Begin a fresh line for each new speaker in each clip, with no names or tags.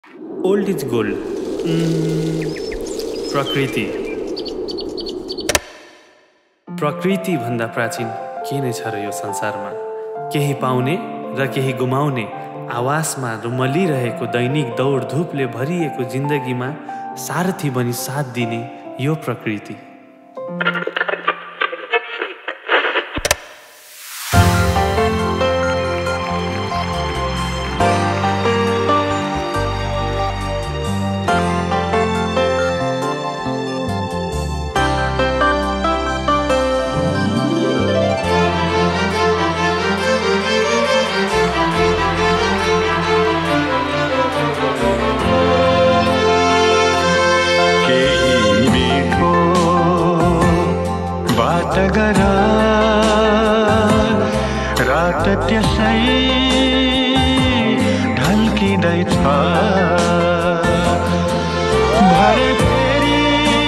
Old is gold. प्रकृति भन्दा प्राचीन के नै छ र यो संसारमा। केही पाउने र केही गुमाउने आवासमा रुमलिरहेको दैनिक दौडधुपले भरिएको जिन्दगीमा सारथी बनी साथ दिने यो प्रकृति।
गरा रात त्यसै ढल्किँदैछ भरे फेरि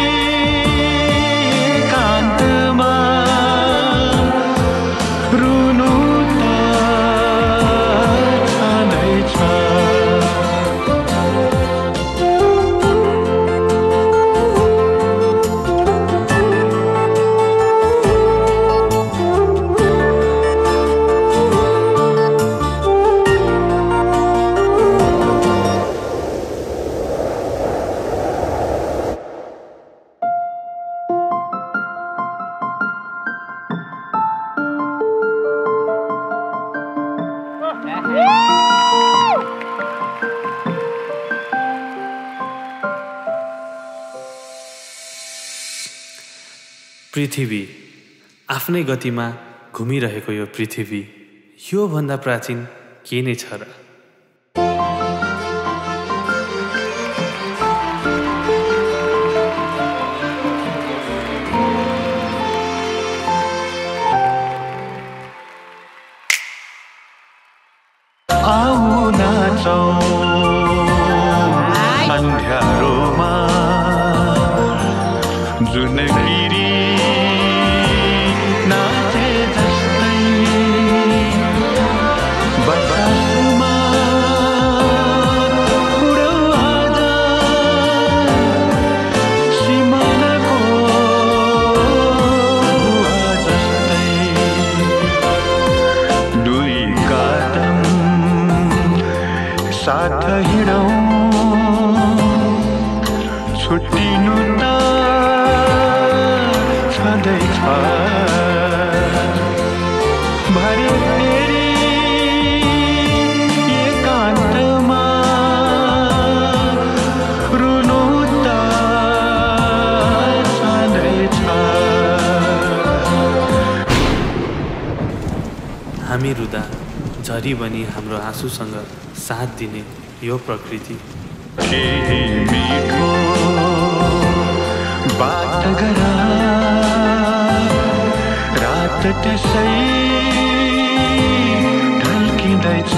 एकान्तमा रुनु त छँदैछ।
पृथ्वी आफ्नै गतिमा घुमिरहेको यो पृथ्वी यो भन्दा प्राचीन के नै छ र।
आऊ नाचौं अन्ध्यारोमा जुन गिरी नाचे जस्तै बतासमा उडौ आज सिमानाको भुवा जस्तै दुई कदम साथ हिँडौं छुट्टिनु त छँदैछ भरे फेरि एकान्तमा रुनु त छँदैछ।
हामी रुदा झरी बनी हाम्रो आँसुसँग साथ दिने यो प्रकृति।
केही मिठो बात गरा रात त्यसै ढल्किँदैछ।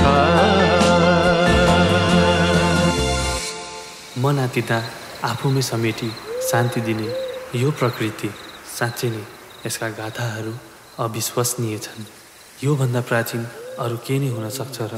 मनातिता आफूमै समेटी शान्ति दिने यो प्रकृति साँच्चै नै यसका गाथाहरू अविश्वसनीय छन्। यो भन्दा प्राचीन अरू के नै हुन सक्छ र।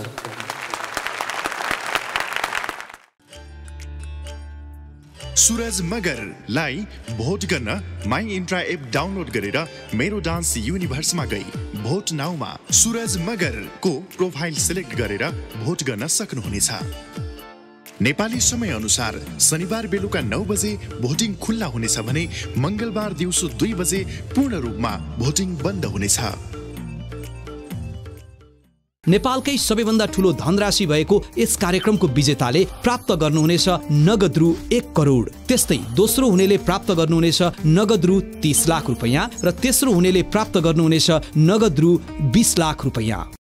सुरज मगरलाई भोट गर्न माई इन्ट्रा एप डाउनलोड गरेर मेरो डान्स युनिभर्समा गई भोट नाउमा सुरज मगरको प्रोफाइल सिलेक्ट गरेर भोट गर्न सक्नुहुनेछ। नेपाली समय अनुसार शनिबार बेलुका 9 बजे भोटिङ खुल्ला हुनेछ भने मंगलबार दिउँसो 2 बजे पूर्ण रूपमा भोटिङ बन्द हुनेछ।
नेपालकै सबैभन्दा ठूलो धनराशि भएको यस कार्यक्रमको विजेताले प्राप्त गर्नुहुनेछ नगद रु 1 करोड। त्यस्तै दोस्रो हुनेले प्राप्त गर्नुहुनेछ नगद रु 30 लाख रुपैयाँ र तेस्रो हुनेले प्राप्त गर्नुहुनेछ नगद रु 20 लाख रुपैयाँ।